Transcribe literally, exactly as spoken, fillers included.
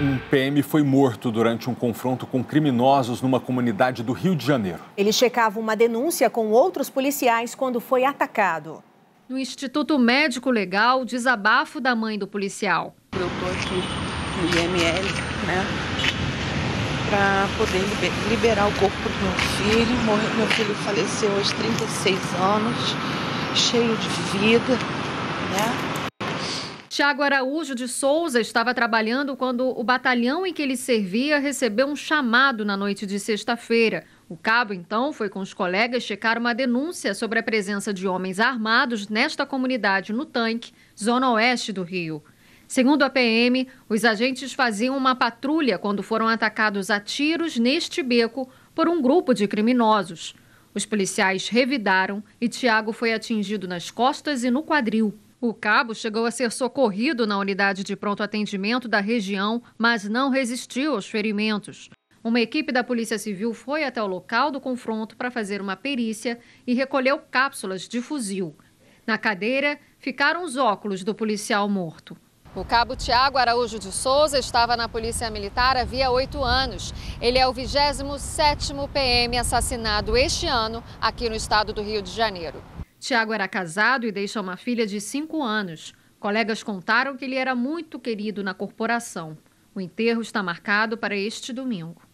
Um P M foi morto durante um confronto com criminosos numa comunidade do Rio de Janeiro. Ele checava uma denúncia com outros policiais quando foi atacado. No Instituto Médico Legal, desabafo da mãe do policial. Eu estou aqui no I M L, né, para poder liberar o corpo do meu filho. Meu filho faleceu aos trinta e seis anos, cheio de vida, né? Tiago Araújo de Souza estava trabalhando quando o batalhão em que ele servia recebeu um chamado na noite de sexta-feira. O cabo, então, foi com os colegas checar uma denúncia sobre a presença de homens armados nesta comunidade no Tanque, zona oeste do Rio. Segundo a P M, os agentes faziam uma patrulha quando foram atacados a tiros neste beco por um grupo de criminosos. Os policiais revidaram e Tiago foi atingido nas costas e no quadril. O cabo chegou a ser socorrido na unidade de pronto atendimento da região, mas não resistiu aos ferimentos. Uma equipe da Polícia Civil foi até o local do confronto para fazer uma perícia e recolheu cápsulas de fuzil. Na cadeira ficaram os óculos do policial morto. O cabo Tiago Araújo de Souza estava na Polícia Militar havia oito anos. Ele é o vigésimo sétimo P M assassinado este ano aqui no estado do Rio de Janeiro. Tiago era casado e deixa uma filha de cinco anos. Colegas contaram que ele era muito querido na corporação. O enterro está marcado para este domingo.